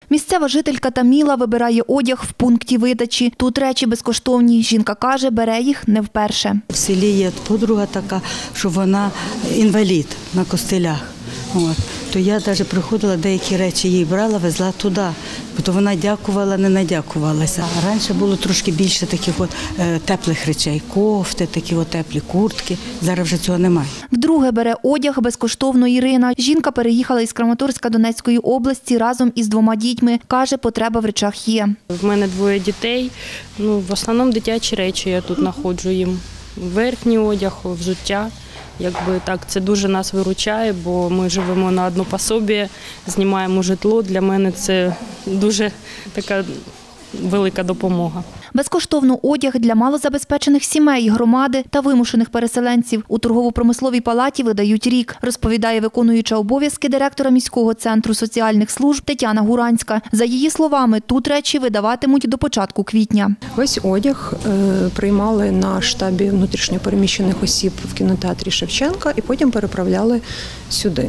Місцева жителька Таміла вибирає одяг в пункті видачі. Тут речі безкоштовні. Жінка каже, бере їх не вперше. В селі є подруга така, що вона інвалід на костилях. То я навіть приходила, деякі речі їй брала, везла туди. То вона дякувала, не надякувалася. Раніше було трошки більше таких теплих речей, кофти, такі теплі куртки. Зараз вже цього немає. Вдруге бере одяг безкоштовно Ірина. Жінка переїхала із Краматорська Донецької області разом із 2 дітьми. Каже, потреба в речах є. В мене 2 дітей. В основному дитячі речі я тут знаходжу їм. Верхній одяг, взуття. Це дуже нас виручає, бо ми живемо на одне пособі, знімаємо житло. Для мене це дуже така велика допомога. Безкоштовно одяг для малозабезпечених сімей, громади та вимушених переселенців у торгово-промисловій палаті видають рік, розповідає виконуюча обов'язки директора міського центру соціальних служб Тетяна Гуранська. За її словами, тут речі видаватимуть до початку квітня. Весь одяг приймали на штабі внутрішньопереміщених осіб в кінотеатрі Шевченка і потім переправляли сюди.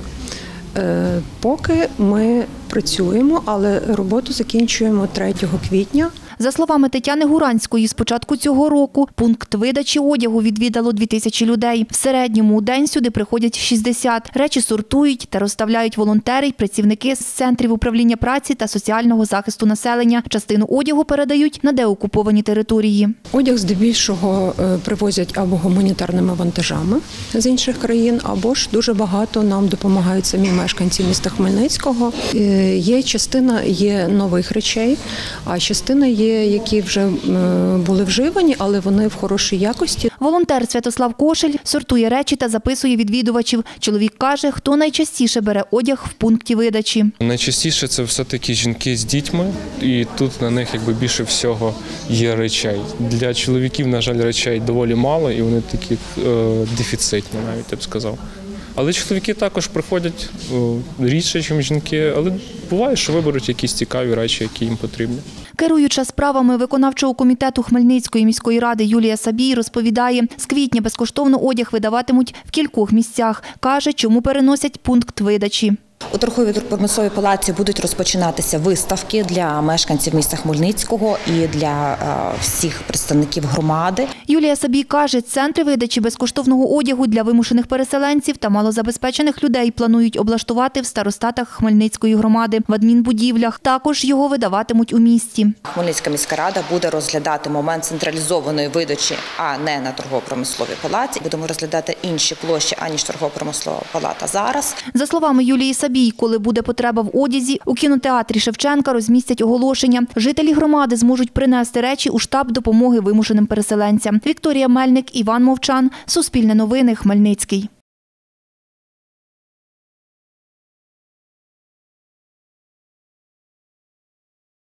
Поки ми працюємо, але роботу закінчуємо 3 квітня. За словами Тетяни Гуранської, з початку цього року пункт видачі одягу відвідало 2000 людей. В середньому у день сюди приходять 60. Речі сортують та розставляють волонтери й працівники з центрів управління праці та соціального захисту населення. Частину одягу передають на деокуповані території. Одяг здебільшого привозять або гуманітарними вантажами з інших країн, або ж дуже багато нам допомагають самі мешканці міста Хмельницького. Частина є нових речей, а частина є, які вже були вживані, але вони в хорошій якості. Волонтер Святослав Кошель сортує речі та записує відвідувачів. Чоловік каже, хто найчастіше бере одяг в пункті видачі. Найчастіше це все-таки жінки з дітьми, і тут на них більше всього є речей. Для чоловіків, на жаль, речей доволі мало, і вони такі дефіцитні навіть, я б сказав. Але чоловіки також приходять рідше, ніж жінки, але буває, що виберуть якісь цікаві речі, які їм потрібні. Керуюча справами виконавчого комітету Хмельницької міської ради Юлія Сабій розповідає, з квітня безкоштовно одяг видаватимуть в кількох місцях. Каже, чому переносять пункт видачі. У торгово-промисловій палаці будуть розпочинатися виставки для мешканців міста Хмельницького і для всіх представників громади. Юлія Сабій каже, центри видачі безкоштовного одягу для вимушених переселенців та малозабезпечених людей планують облаштувати в старостатах Хмельницької громади, в адмінбудівлях. Також його видаватимуть у місті. Хмельницька міська рада буде розглядати момент централізованої видачі, а не на торгово-промисловій палаці. Будемо розглядати інші площі, аніж торгово-промислова палата зараз. За словами Юлії Сабій, коли буде потреба в одязі, у кінотеатрі Шевченка розмістять оголошення. Жителі громади зможуть принести речі у штаб допомоги вимушеним переселенцям. Вікторія Мельник, Іван Мовчан. Суспільне новини, Хмельницький.